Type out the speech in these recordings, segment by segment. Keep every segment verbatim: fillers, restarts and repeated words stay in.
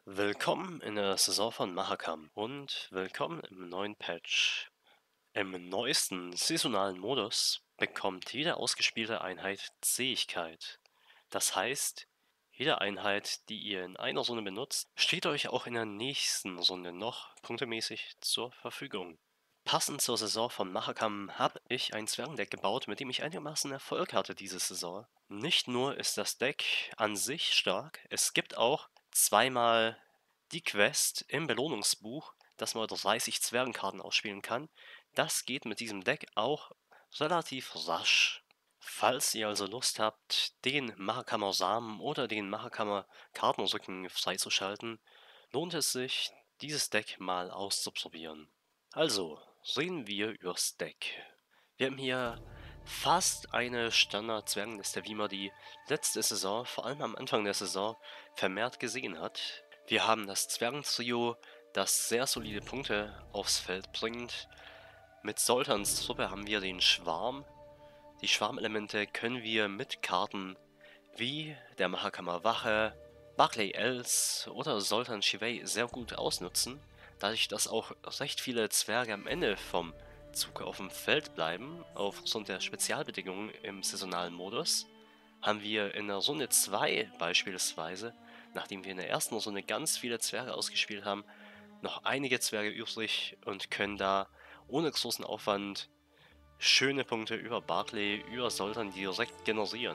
Willkommen in der Saison von Mahakam und willkommen im neuen Patch. Im neuesten saisonalen Modus bekommt jede ausgespielte Einheit Zähigkeit. Das heißt, jede Einheit, die ihr in einer Runde benutzt, steht euch auch in der nächsten Runde noch punktemäßig zur Verfügung. Passend zur Saison von Mahakam habe ich ein Zwergendeck gebaut, mit dem ich einigermaßen Erfolg hatte diese Saison. Nicht nur ist das Deck an sich stark, es gibt auch zweimal die Quest im Belohnungsbuch, dass man dreißig Zwergenkarten ausspielen kann. Das geht mit diesem Deck auch relativ rasch. Falls ihr also Lust habt, den Mahakamer Samen oder den Mahakamer Kartenrücken freizuschalten, lohnt es sich, dieses Deck mal auszuprobieren. Also, reden wir übers Deck. Wir haben hier fast eine Standard-Zwergenliste, wie man die letzte Saison, vor allem am Anfang der Saison, vermehrt gesehen hat. Wir haben das Zwergentrio, das sehr solide Punkte aufs Feld bringt. Mit Soltans Truppe haben wir den Schwarm. Die Schwarmelemente können wir mit Karten wie der Mahakamer Wache, Barclay Els oder Soltan Shivei sehr gut ausnutzen, dadurch, dass auch recht viele Zwerge am Ende vom Zug auf dem Feld bleiben, aufgrund der Spezialbedingungen im saisonalen Modus, haben wir in der Runde zwei beispielsweise, nachdem wir in der ersten Runde ganz viele Zwerge ausgespielt haben, noch einige Zwerge übrig und können da ohne großen Aufwand schöne Punkte über Barclay, über Soltan direkt generieren.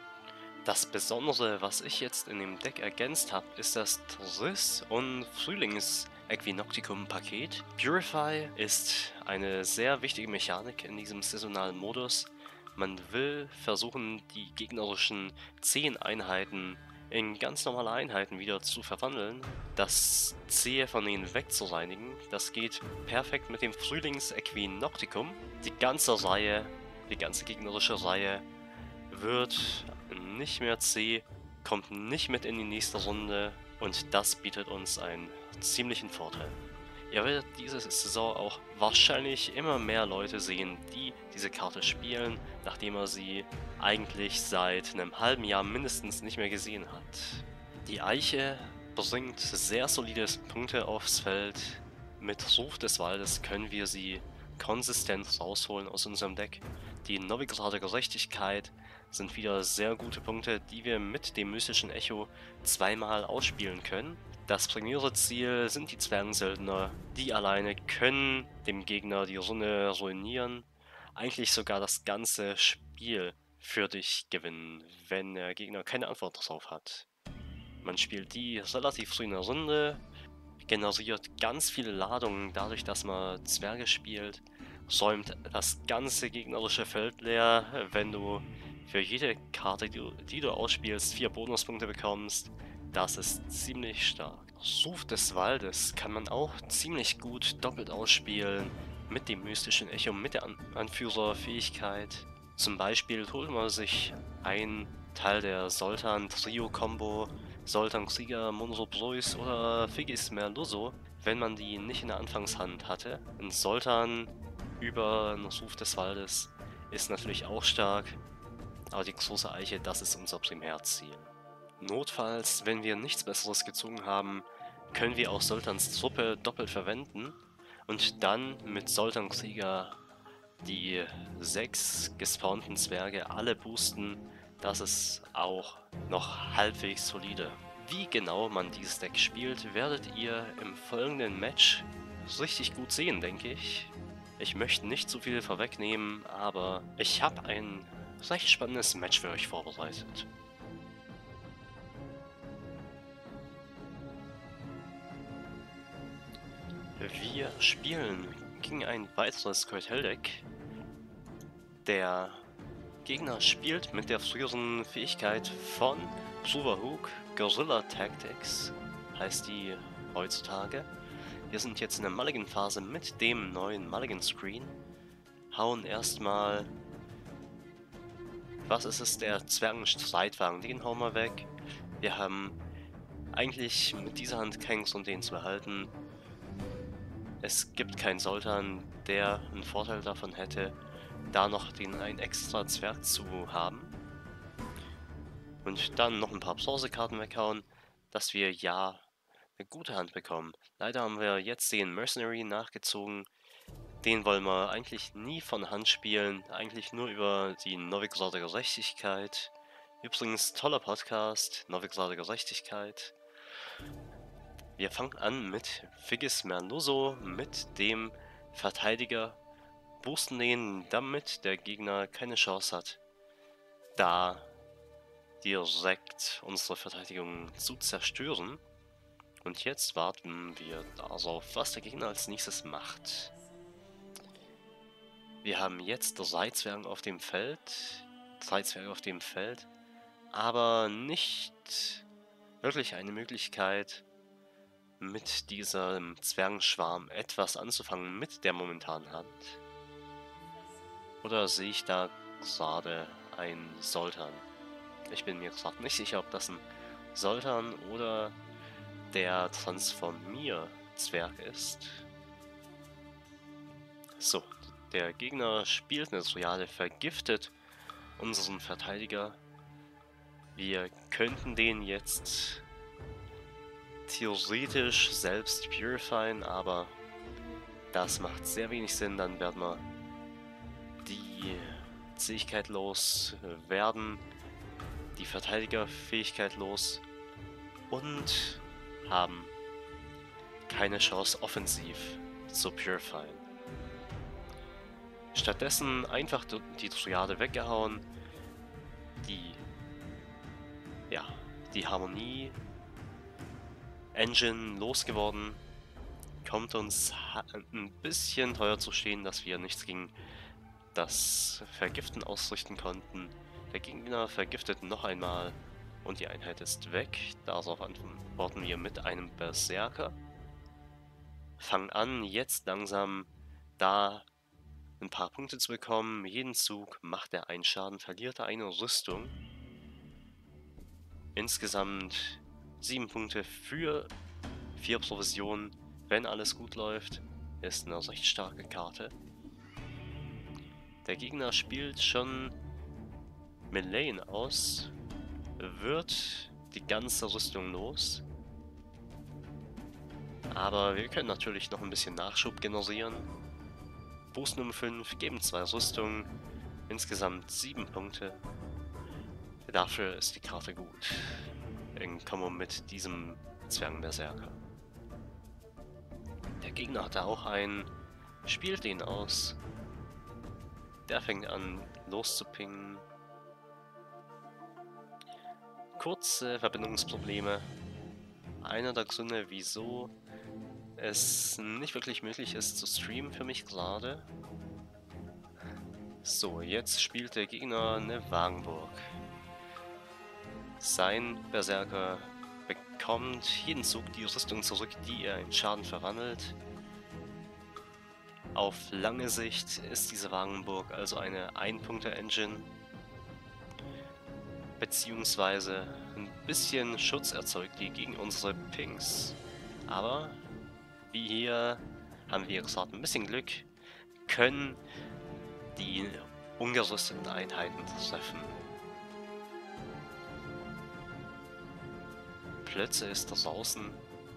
Das Besondere, was ich jetzt in dem Deck ergänzt habe, ist das Triss- und Frühlings-Equinocticum-Paket. Purify ist eine sehr wichtige Mechanik in diesem saisonalen Modus. Man will versuchen, die gegnerischen zehn Einheiten in ganz normale Einheiten wieder zu verwandeln, das Zähe von ihnen wegzureinigen. Das geht perfekt mit dem Frühlings-Equinocticum. Die ganze Reihe, die ganze gegnerische Reihe wird nicht mehr zäh, kommt nicht mit in die nächste Runde und das bietet uns einen ziemlichen Vorteil. Ihr werdet diese Saison auch wahrscheinlich immer mehr Leute sehen, die diese Karte spielen, nachdem er sie eigentlich seit einem halben Jahr mindestens nicht mehr gesehen hat. Die Eiche bringt sehr solide Punkte aufs Feld. Mit Ruf des Waldes können wir sie konsistent rausholen aus unserem Deck. Die Novigrade Gerechtigkeit sind wieder sehr gute Punkte, die wir mit dem mystischen Echo zweimal ausspielen können. Das primäre Ziel sind die Zwergensöldner. Die alleine können dem Gegner die Runde ruinieren, eigentlich sogar das ganze Spiel für dich gewinnen, wenn der Gegner keine Antwort darauf hat. Man spielt die relativ früh in der Runde, generiert ganz viele Ladungen dadurch, dass man Zwerge spielt, räumt das ganze gegnerische Feld leer, wenn du für jede Karte, die du, die du ausspielst, vier Bonuspunkte bekommst. Das ist ziemlich stark. Ruf des Waldes kann man auch ziemlich gut doppelt ausspielen mit dem mystischen Echo, mit der An Anführerfähigkeit. Zum Beispiel holt man sich einen Teil der Soltan-Trio-Kombo, Soltan Krieger, Monro Bruis oder Figis Merluso, wenn man die nicht in der Anfangshand hatte. Ein Soltan über einen Ruf des Waldes ist natürlich auch stark, aber die große Eiche, das ist unser Primärziel. Notfalls, wenn wir nichts Besseres gezogen haben, können wir auch Soltans Truppe doppelt verwenden und dann mit Soltan Krieger die sechs gespawnten Zwerge alle boosten. Das ist auch noch halbwegs solide. Wie genau man dieses Deck spielt, werdet ihr im folgenden Match richtig gut sehen, denke ich. Ich möchte nicht zu viel vorwegnehmen, aber ich habe ein recht spannendes Match für euch vorbereitet. Wir spielen gegen ein weiteres Cartel-Deck. Der Gegner spielt mit der früheren Fähigkeit von Superhook, Guerilla Tactics, heißt die heutzutage. Wir sind jetzt in der Mulligan-Phase mit dem neuen Mulligan-Screen. Hauen erstmal... Was ist es? Der Zwergenstreitwagen, den hauen wir weg. Wir haben eigentlich mit dieser Hand keinen Grund, den zu behalten. Es gibt keinen Soltan, der einen Vorteil davon hätte, da noch den einen extra Zwerg zu haben. Und dann noch ein paar Pause-Karten weghauen, dass wir ja eine gute Hand bekommen. Leider haben wir jetzt den Mercenary nachgezogen. Den wollen wir eigentlich nie von Hand spielen, eigentlich nur über die Novigrad Gerechtigkeit. Übrigens, toller Podcast, Novigrad Gerechtigkeit. Wir fangen an mit Figis Mernuso, mit dem Verteidiger. Boosten den, damit der Gegner keine Chance hat, da direkt unsere Verteidigung zu zerstören. Und jetzt warten wir darauf, was der Gegner als nächstes macht. Wir haben jetzt drei Zwerge auf dem Feld, drei Zwerge auf dem Feld, aber nicht wirklich eine Möglichkeit, mit diesem Zwergenschwarm etwas anzufangen mit der momentanen Hand. Oder sehe ich da gerade ein Sultan? Ich bin mir gerade nicht sicher, ob das ein Sultan oder der Transformier-Zwerg ist. So, der Gegner spielt eine Triade, vergiftet unseren Verteidiger. Wir könnten den jetzt theoretisch selbst purifieren, aber das macht sehr wenig Sinn. Dann werden wir die Zähigkeit los werden, die Verteidigerfähigkeit los und haben keine Chance offensiv zu purifieren. Stattdessen einfach die Triade weggehauen, die, ja, die Harmonie Engine losgeworden, kommt uns ein bisschen teuer zu stehen, dass wir nichts gegen das Vergiften ausrichten konnten. Der Gegner vergiftet noch einmal und die Einheit ist weg. Darauf antworten wir mit einem Berserker. Fangen an, jetzt langsam da ein paar Punkte zu bekommen. Jeden Zug macht er einen Schaden, verliert er eine Rüstung. Insgesamt sieben Punkte für vier Provisionen, wenn alles gut läuft. Ist eine recht starke Karte. Der Gegner spielt schon Melee aus, wird die ganze Rüstung los. Aber wir können natürlich noch ein bisschen Nachschub generieren. Boost Nummer fünf, geben zwei Rüstungen, insgesamt sieben Punkte. Dafür ist die Karte gut, in Kombo mit diesem Zwergenberserker. Der Gegner hatte auch einen, spielt den aus. Der fängt an loszupingen. Kurze Verbindungsprobleme. Einer der Gründe, wieso es nicht wirklich möglich ist zu streamen für mich gerade. So, jetzt spielt der Gegner eine Wagenburg. Sein Berserker bekommt jeden Zug die Rüstung zurück, die er in Schaden verwandelt. Auf lange Sicht ist diese Wagenburg also eine Ein-Punkte-Engine, beziehungsweise ein bisschen Schutz erzeugt die gegen unsere Pings. Aber wie hier haben wir gerade ein bisschen Glück, können die ungerüsteten Einheiten treffen. Plötze ist draußen.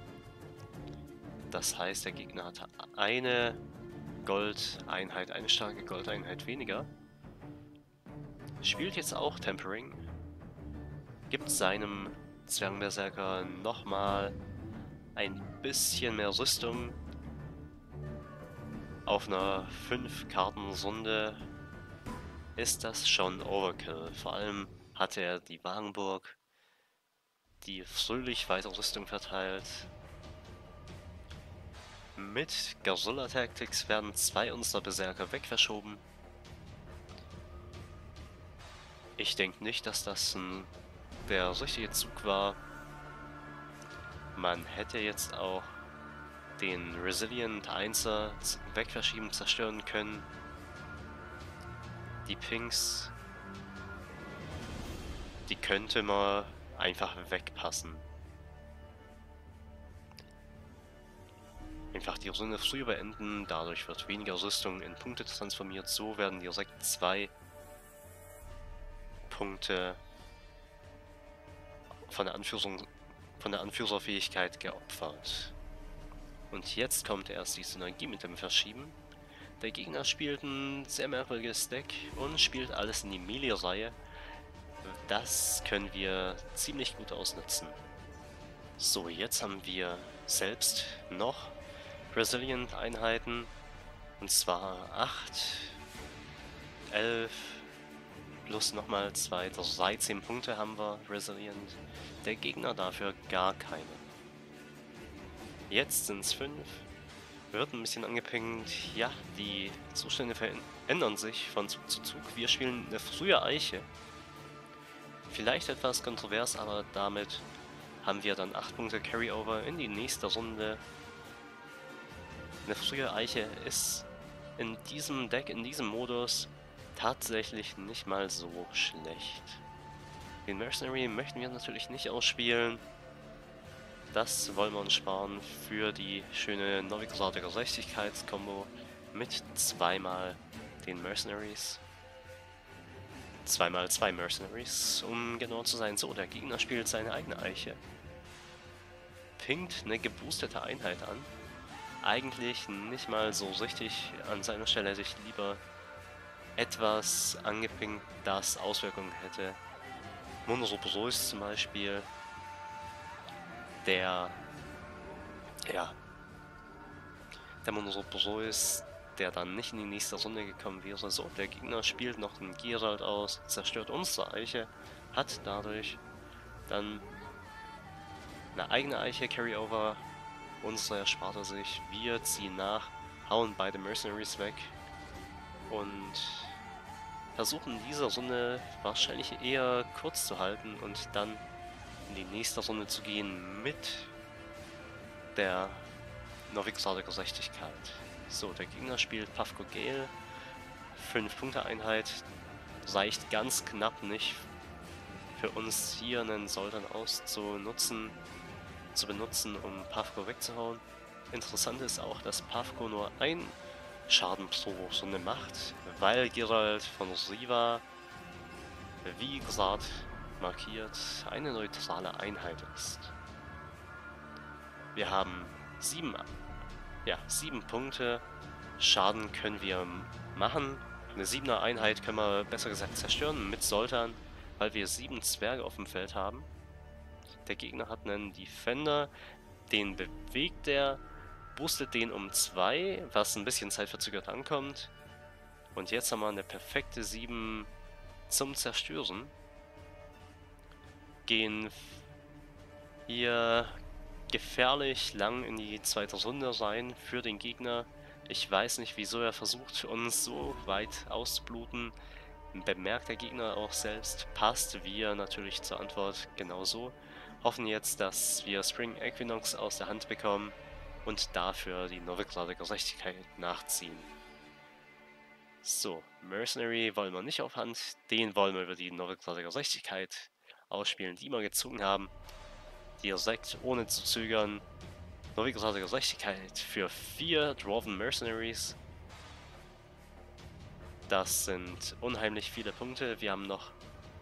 Das heißt, der Gegner hat eine Goldeinheit, eine starke Goldeinheit weniger. Spielt jetzt auch Tempering. Gibt seinem Zwergenberserker nochmal ein bisschen mehr Rüstung. Auf einer fünf Karten Runde ist das schon Overkill. Vor allem hatte er die Wagenburg, die fröhlich weitere Rüstung verteilt. Mit Guerilla Tactics werden zwei unserer Berserker wegverschoben. Ich denke nicht, dass das ein, der richtige Zug war. Man hätte jetzt auch den Resilient Einser wegverschieben, zerstören können. Die Pings, die könnte man einfach wegpassen. Einfach die Runde früher beenden, dadurch wird weniger Rüstung in Punkte transformiert. So werden direkt zwei Punkte von der Anführung von der Anführerfähigkeit geopfert. Und jetzt kommt erst die Synergie mit dem Verschieben. Der Gegner spielt ein sehr merkwürdiges Deck und spielt alles in die Melee-Reihe. Das können wir ziemlich gut ausnutzen. So, jetzt haben wir selbst noch Resilient-Einheiten. Und zwar acht, elf, plus nochmal zwei, dreizehn Punkte haben wir Resilient. Der Gegner dafür gar keine. Jetzt sind es fünf. Wird ein bisschen angepinkt. Ja, die Zustände verändern sich von Zug zu Zug. Wir spielen eine frühe Eiche. Vielleicht etwas kontrovers, aber damit haben wir dann acht Punkte Carryover in die nächste Runde. Eine frühe Eiche ist in diesem Deck, in diesem Modus, tatsächlich nicht mal so schlecht. Den Mercenary möchten wir natürlich nicht ausspielen. Das wollen wir uns sparen für die schöne Novigrad Gerechtigkeitskombo mit zweimal den Mercenaries. Zweimal zwei Mercenaries, um genau zu sein. So, der Gegner spielt seine eigene Eiche. Pinkt eine geboostete Einheit an. Eigentlich nicht mal so richtig. An seiner Stelle hätte ich lieber etwas angepinkt, das Auswirkungen hätte. Monosoposaurus zum Beispiel, der, ja, der Monosoposaurus, der dann nicht in die nächste Runde gekommen wäre. So, der Gegner spielt noch den Geralt aus, zerstört unsere Eiche, hat dadurch dann eine eigene Eiche Carryover. Unsere erspart er sich. Wir ziehen nach, hauen beide Mercenaries weg und versuchen in dieser Runde wahrscheinlich eher kurz zu halten und dann in die nächste Runde zu gehen mit der Novigrad Gerechtigkeit. So, der Gegner spielt Pavko Gale. fünf Punkte Einheit. Reicht ganz knapp nicht für uns hier einen Soldan auszunutzen, zu benutzen, um Pavko wegzuhauen. Interessant ist auch, dass Pavko nur ein Schaden pro Runde macht, weil Geralt von Riva, wie gesagt, markiert, eine neutrale Einheit ist. Wir haben sieben, ja, sieben Punkte Schaden können wir machen. Eine siebener Einheit können wir besser gesagt zerstören mit Soldan, weil wir sieben Zwerge auf dem Feld haben. Der Gegner hat einen Defender, den bewegt er, boostet den um zwei, was ein bisschen zeitverzögert ankommt. Und jetzt haben wir eine perfekte sieben zum Zerstören. Gehen hier gefährlich lang in die zweite Runde rein für den Gegner. Ich weiß nicht, wieso er versucht, uns so weit auszubluten. Bemerkt der Gegner auch selbst, passt wir natürlich zur Antwort genauso. Hoffen jetzt, dass wir Spring Equinox aus der Hand bekommen und dafür die Novigrad Gerechtigkeit nachziehen. So, Mercenary wollen wir nicht auf Hand, den wollen wir über die Novigrad Gerechtigkeit ausspielen, die wir gezogen haben. Direkt ohne zu zögern. Novigrad Gerechtigkeit für vier Dwarven Mercenaries. Das sind unheimlich viele Punkte. Wir haben noch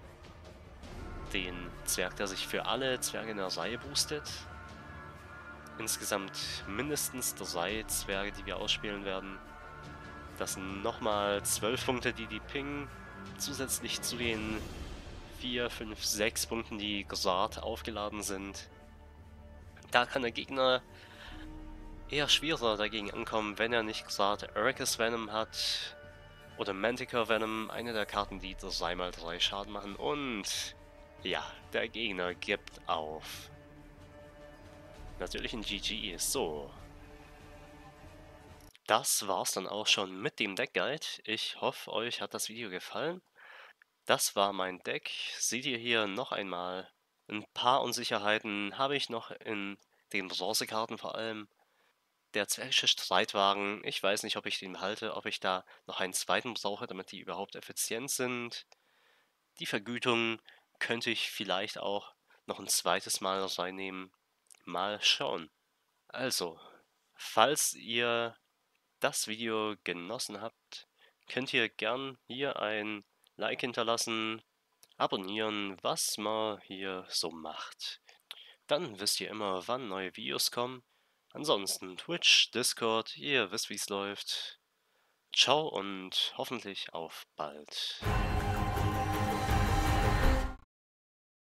den Zwerg, der sich für alle Zwerge in der Reihe boostet. Insgesamt mindestens drei Zwerge, die wir ausspielen werden. Das sind nochmal zwölf Punkte, die die pingen. Zusätzlich zu den vier, fünf, sechs Punkten, die Gesart aufgeladen sind. Da kann der Gegner eher schwerer dagegen ankommen, wenn er nicht Gesart Ericus Venom hat oder Manticore Venom, eine der Karten, die drei mal drei Schaden machen. Und ja, der Gegner gibt auf. Natürlich ein G G. So. Das war's dann auch schon mit dem Deckguide. Ich hoffe, euch hat das Video gefallen. Das war mein Deck. Seht ihr hier noch einmal. Ein paar Unsicherheiten habe ich noch in den Bronzekarten vor allem. Der zwergische Streitwagen, ich weiß nicht, ob ich den halte, ob ich da noch einen zweiten brauche, damit die überhaupt effizient sind. Die Vergütung könnte ich vielleicht auch noch ein zweites Mal reinnehmen. Mal schauen. Also, falls ihr das Video genossen habt, könnt ihr gern hier ein Like hinterlassen, abonnieren, was man hier so macht. Dann wisst ihr immer, wann neue Videos kommen. Ansonsten Twitch, Discord, ihr wisst, wie es läuft. Ciao und hoffentlich auf bald.